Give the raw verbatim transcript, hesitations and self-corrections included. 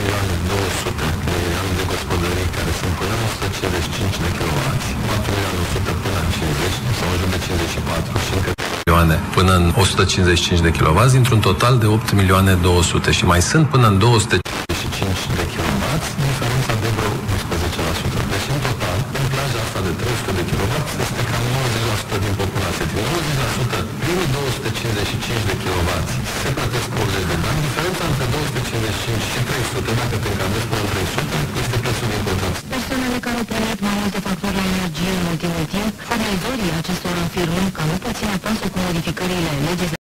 milioane două sute de milioane de gospodării care sunt până în o sută cincizeci și cinci de kilowați, patru milioane o sută până în cincizeci sau în jur de cincizeci și patru și încă milioane până în o sută cincizeci și cinci de kilowați, dintr-un total de opt milioane două sute și mai sunt până în două sute cincizeci și cinci de kilowați, diferența de vreo unsprezece la sută. Deci în total, în plaja asta de trei sute de kilowați, este cam nouăzeci la sută din populație. Din nouăzeci la sută, primii două sute cincizeci și cinci de kilowați se plătesc optzeci de bani. Diferența între două sute cincizeci și cinci și trei sute, dacă te încadrezi până în trei sute, este prețul de important. Persoanele care au plătit mai multe facturi la energie în ultimul timp, furnizorii acestora afirmă că nu pot ține pasul cu modificările legislative